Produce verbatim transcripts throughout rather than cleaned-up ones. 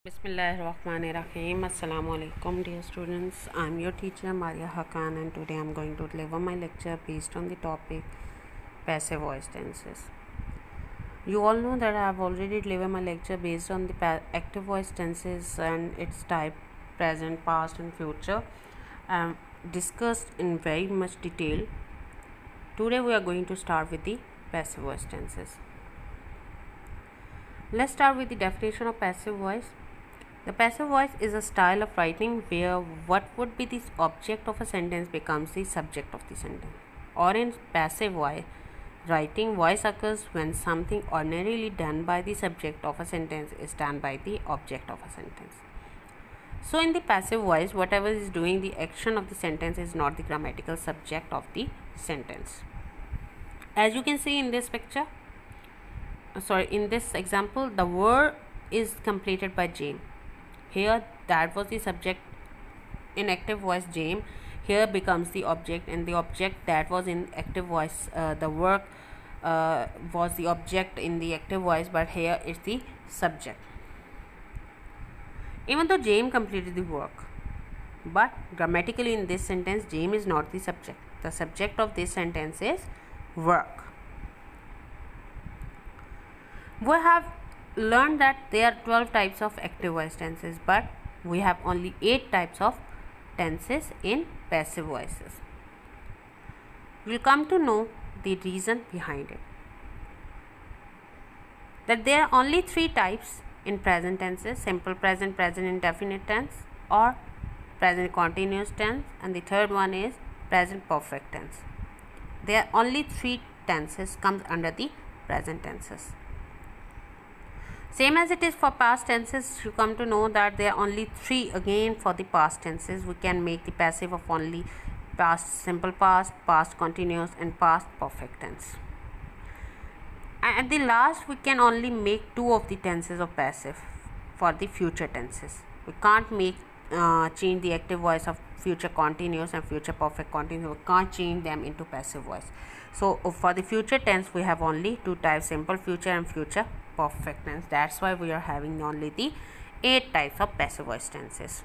Bismillahirrahmanirrahim. Assalamu alaikum, dear students. I'm your teacher Maria Hakan, and today I'm going to deliver my lecture based on the topic passive voice tenses. You all know that I have already delivered my lecture based on the pa- active voice tenses and its type, present, past, and future, um, discussed in very much detail. Today we are going to start with the passive voice tenses. Let's start with the definition of passive voice. The passive voice is a style of writing where what would be the object of a sentence becomes the subject of the sentence. Or in passive voice, writing, voice occurs when something ordinarily done by the subject of a sentence is done by the object of a sentence. So in the passive voice, whatever is doing the action of the sentence is not the grammatical subject of the sentence. As you can see in this picture, sorry, in this example, the word is completed by Jane. Here that was the subject in active voice Jane. Here becomes the object, and the object that was in active voice, uh, the work uh, was the object in the active voice, but here is the subject. Even though Jane completed the work, but grammatically in this sentence Jane is not the subject. The subject of this sentence is work. We have learned that there are twelve types of active voice tenses, but we have only eight types of tenses in passive voices. We'll come to know the reason behind it. That there are only three types in present tenses: simple present, present indefinite tense, or present continuous tense, and the third one is present perfect tense. There are only three tenses comes under the present tenses. Same as it is for past tenses, you come to know that there are only three again for the past tenses. We can make the passive of only past simple past, past continuous, and past perfect tense. And at the last, we can only make two of the tenses of passive for the future tenses. We can't make uh, change the active voice of future continuous and future perfect continuous. We can't change them into passive voice. So for the future tense, we have only two types: simple future and future perfect tense. That's why we are having only the eight types of passive voice tenses.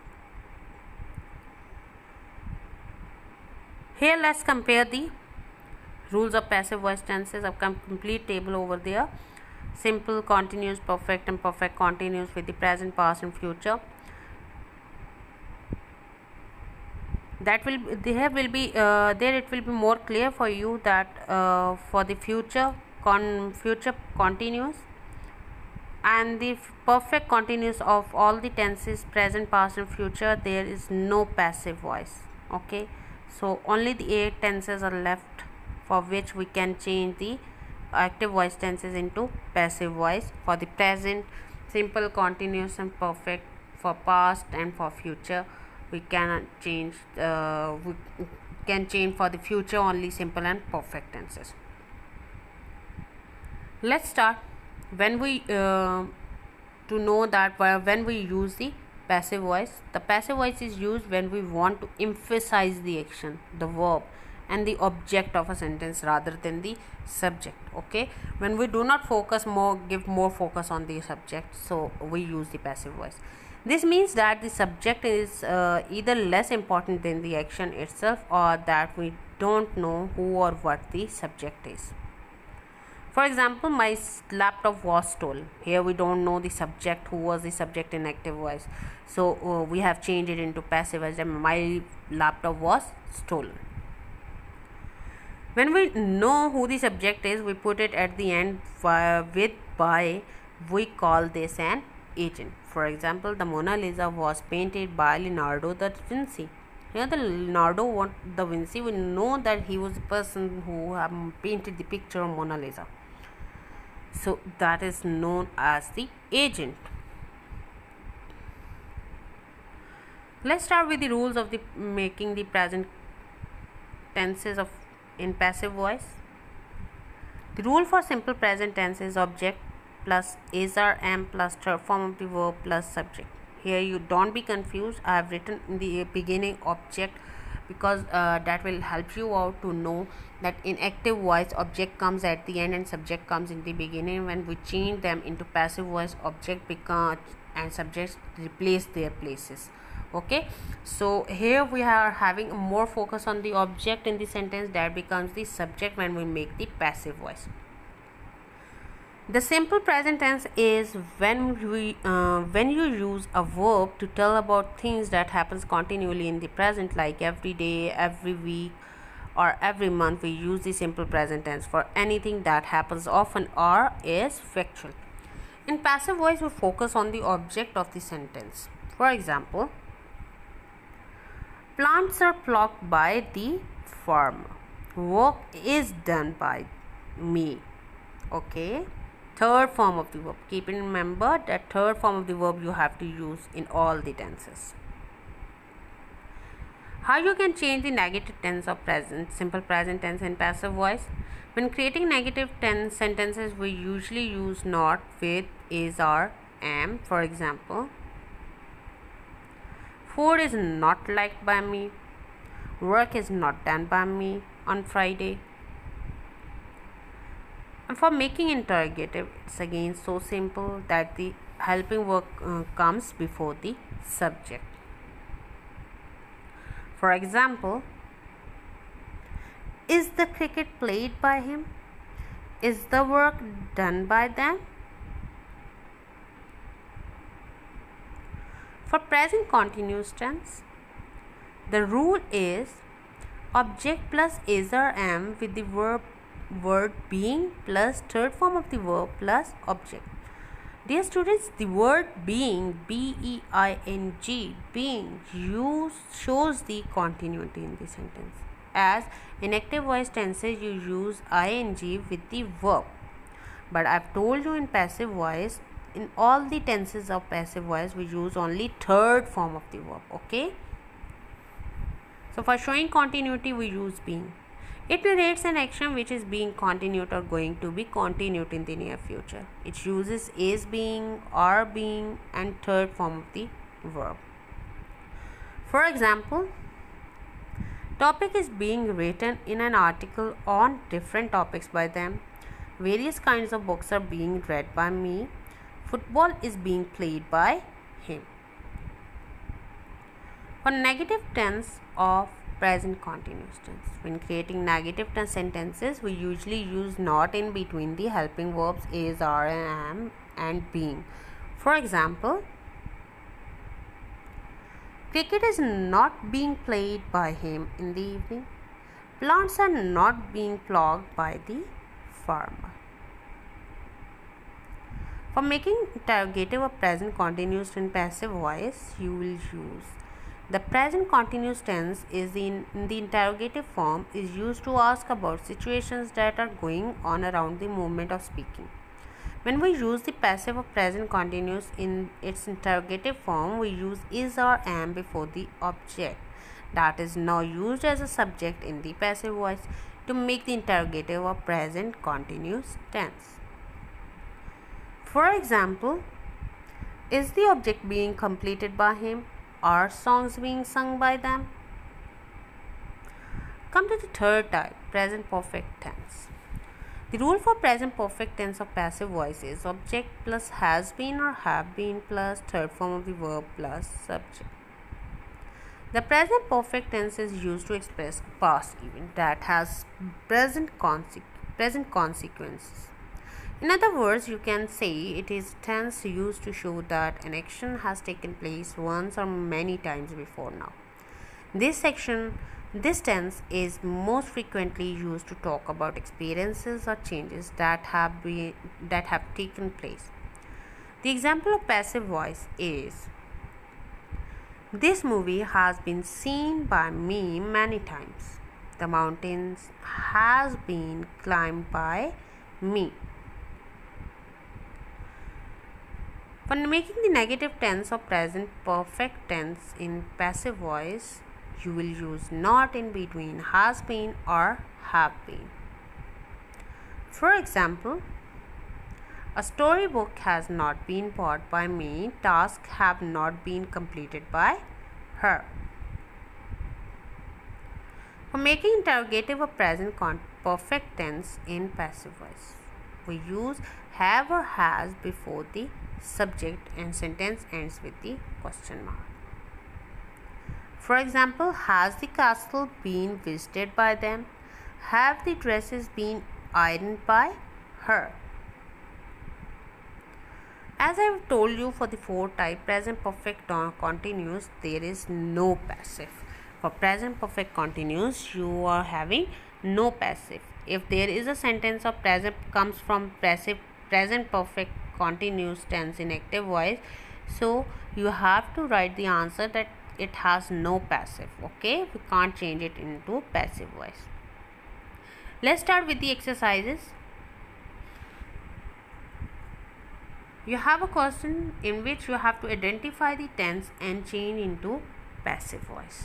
Here let's compare the rules of passive voice tenses. I've come complete table over there: simple, continuous, perfect, and perfect continuous with the present, past, and future. That will there will be uh, there it will be more clear for you that uh, for the future con future continuous and the perfect continuous of all the tenses present, past, and future, there is no passive voice. Okay, so only the eight tenses are left for which we can change the active voice tenses into passive voice. For the present, simple, continuous, and perfect. For past and for future, we cannot change uh, we can change for the future only simple and perfect tenses. Let's start when we uh, to know that when we use the passive voice. The passive voice is used when we want to emphasize the action, the verb, and the object of a sentence rather than the subject. Okay, when we do not focus more give more focus on the subject, so we use the passive voice. This means that the subject is uh, either less important than the action itself, or that we don't know who or what the subject is. For example, my laptop was stolen. Here we don't know the subject, who was the subject in active voice, so uh, we have changed it into passive voice. My laptop was stolen. When we know who the subject is, we put it at the end with by. We call this an agent. For example, the Mona Lisa was painted by Leonardo da Vinci. Here the Leonardo da Vinci, we know that he was the person who um, painted the picture of Mona Lisa. So that is known as the agent. Let's start with the rules of the making the present tenses of in passive voice. The rule for simple present tense is object plus is or am plus third form of the verb plus subject. Here you don't be confused. I have written in the beginning object because uh, that will help you out to know that in active voice object comes at the end and subject comes in the beginning. When we change them into passive voice, object become and subjects replace their places. Okay, so here we are having more focus on the object in the sentence that becomes the subject when we make the passive voice. The simple present tense is when we uh, when you use a verb to tell about things that happens continually in the present, like every day, every week, or every month. We use the simple present tense for anything that happens often or is factual. In passive voice, we focus on the object of the sentence. For example, plants are plucked by the farmer. Work is done by me. Okay. Third form of the verb. Keep in remember that third form of the verb you have to use in all the tenses. How you can change the negative tense of present, simple present tense in passive voice? When creating negative tense sentences, we usually use not with, is, or am. For example, food is not liked by me. Work is not done by me on Friday. And for making interrogative, it's again so simple that the helping verb uh, comes before the subject. For example, is the cricket played by him? Is the work done by them? For present continuous tense, the rule is object plus is or am with the verb word being plus third form of the verb plus object. Dear students, the word being, B E I N G, being, use, shows the continuity in the sentence. As in active voice tenses, you use ing with the verb. But I've told you in passive voice, in all the tenses of passive voice, we use only third form of the verb. Okay. So for showing continuity, we use being. It narrates an action which is being continued or going to be continued in the near future. It uses is being, are being, and third form of the verb. For example, topic is being written in an article on different topics by them. Various kinds of books are being read by me. Football is being played by him. For negative tense of present continuous tense, when creating negative tense sentences, we usually use not in between the helping verbs is, are, am, and being. For example, cricket is not being played by him in the evening. Plants are not being plucked by the farmer. For making interrogative of present continuous in passive voice, you will use the present continuous tense is in, in the interrogative form is used to ask about situations that are going on around the moment of speaking. When we use the passive of present continuous in its interrogative form, we use is or am before the object that is now used as a subject in the passive voice to make the interrogative of present continuous tense. For example, is the object being completed by him? Are songs being sung by them? Come to the third type, present perfect tense. The rule for present perfect tense of passive voice is object plus has been or have been plus third form of the verb plus subject. The present perfect tense is used to express a past event that has present, conse- present consequences. In other words, you can say it is tense used to show that an action has taken place once or many times before now. This section, this tense is most frequently used to talk about experiences or changes that have been that have taken place. The example of passive voice is: this movie has been seen by me many times. The mountains has been climbed by me. For making the negative tense of present perfect tense in passive voice, you will use not in between has been or have been. For example, a storybook has not been bought by me. Tasks have not been completed by her. For making interrogative of present perfect tense in passive voice, we use have or has before the subject, and sentence ends with the question mark. For example, has the castle been visited by them? Have the dresses been ironed by her? As I have told you, for the fourth type, present perfect continuous, there is no passive. For present perfect continuous, you are having no passive. If there is a sentence of present comes from passive present perfect continuous tense in active voice, so you have to write the answer that it has no passive. Okay, we can't change it into passive voice. Let's start with the exercises. You have a question in which you have to identify the tense and change into passive voice.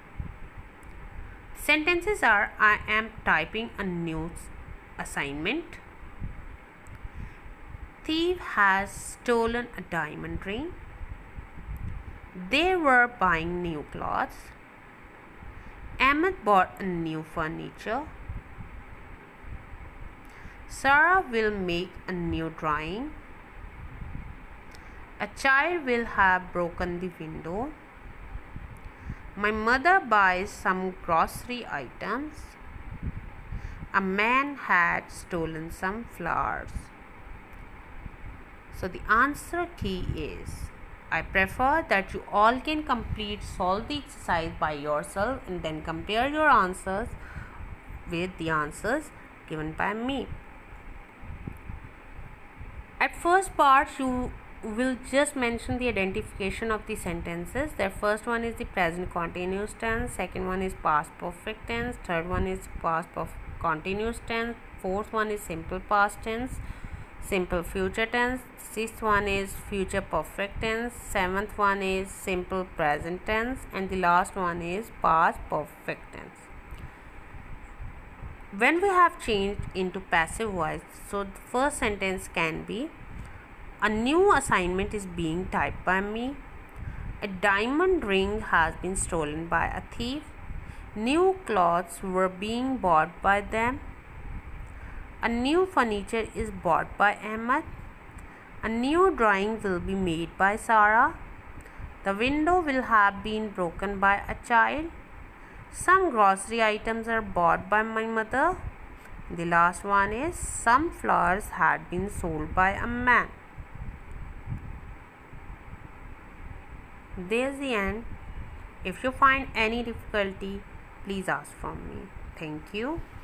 Sentences are: I am typing a new assignment. Thief has stolen a diamond ring. They were buying new clothes. Ahmed bought a new furniture. Sarah will make a new drawing. A child will have broken the window. My mother buys some grocery items. A man had stolen some flowers. So the answer key is, I prefer that you all can complete, solve the exercise by yourself and then compare your answers with the answers given by me. At first part, you will just mention the identification of the sentences. The first one is the present continuous tense, second one is past perfect tense, third one is past continuous tense, fourth one is simple past tense, simple future tense, sixth one is future perfect tense, seventh one is simple present tense, and the last one is past perfect tense. When we have changed into passive voice, so the first sentence can be, a new assignment is being typed by me. A diamond ring has been stolen by a thief. New clothes were being bought by them. A new furniture is bought by Ahmed. A new drawing will be made by Sarah. The window will have been broken by a child. Some grocery items are bought by my mother. The last one is, some flowers had been sold by a man. There's the end. If you find any difficulty, please ask from me. Thank you.